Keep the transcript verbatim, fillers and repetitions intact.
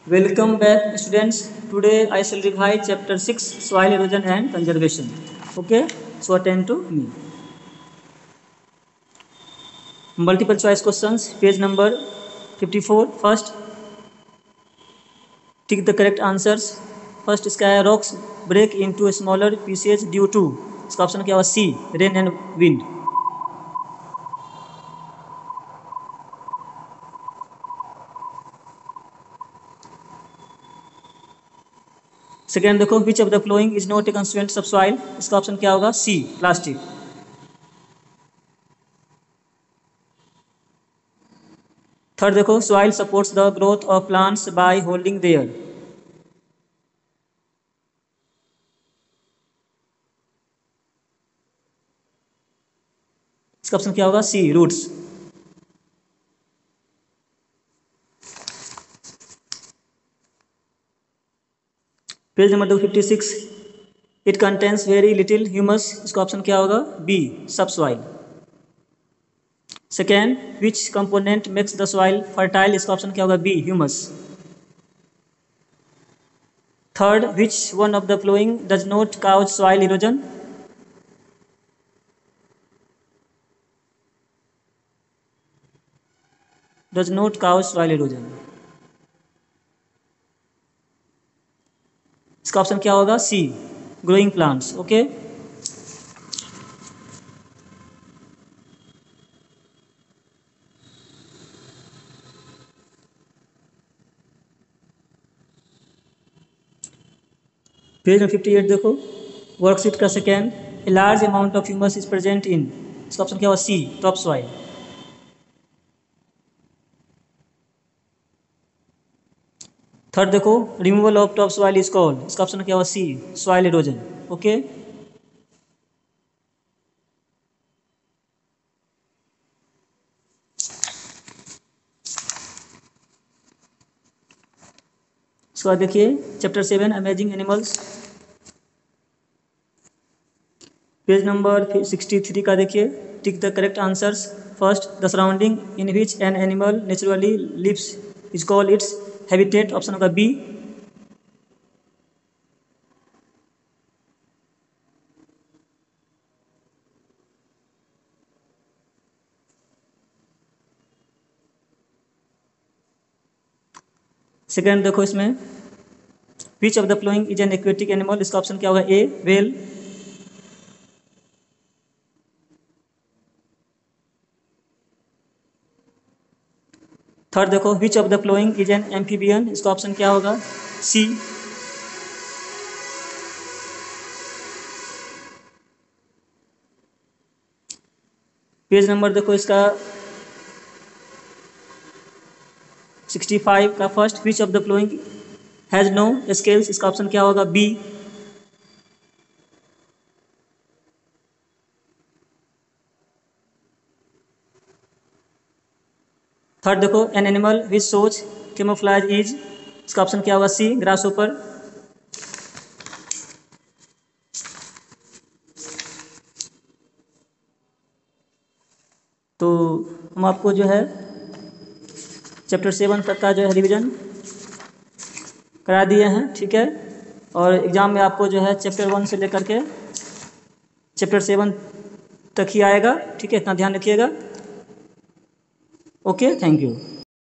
Welcome back, students. Today I shall revise chapter six, Soil Erosion and Conservation. Okay, so attend to me. Multiple choice questions, page number fifty-four. First, tick the correct answers. First इसका है rocks break into smaller pieces due to. इसका option क्या होगा? C, rain and wind. Second देखो, which of the following is not a constituent of soil. इसका option क्या होगा? C, plastic. Third देखो, soil supports the growth of plants by holding their. इसका option क्या होगा? C, roots. Page number fifty six, it contains very little humus. इसका option क्या होगा? बी, सब soil. Second, which component makes the soil fertile. इसका option क्या होगा? B, humus. Third, which one of the following does not cause soil erosion. Does not cause soil erosion. इसका option क्या होगा? C, growing plants. Okay, page fifty eight देखो, worksheet का second, a large amount of humus is present in. इसका option क्या होगा? C, top soil. Third देखो, removal of top soil is called. इसका ऑप्शन क्या होगा? C, soil erosion. ओके, इसके बाद देखिए chapter seven, amazing animals. Page number sixty three का देखिए, tick the correct answers. First, the surrounding in which an animal naturally lives is called its habitat. Option होगा B. Second देखो, इसमें which of the following is an aquatic animal. इसका option क्या होगा? A, whale. Third देखो, which of the following is an amphibian. इसका option क्या होगा? सी. पेज नंबर देखो इसका सिक्सटी फाइव का first, which of the following has no scales. इसका ऑप्शन क्या होगा? बी. थर्ड देखो, an animal which shows camouflage is. इसका ऑप्शन क्या होगा? C, grasshopper. तो हम आपको जो है चैप्टर सेवन तक का जो है रिवीजन करा दिए हैं. ठीक है, और एग्ज़ाम में आपको जो है चैप्टर वन से लेकर के चैप्टर सेवन तक ही आएगा. ठीक है, इतना ध्यान रखिएगा. Okay, thank you.